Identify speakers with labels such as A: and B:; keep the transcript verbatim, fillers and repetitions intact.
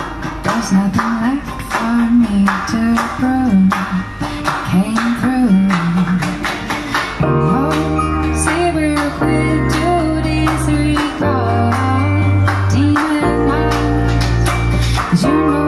A: There's nothing left for me to prove. Came through. Oh, say we're quick to disregard demon eyes, 'cause you know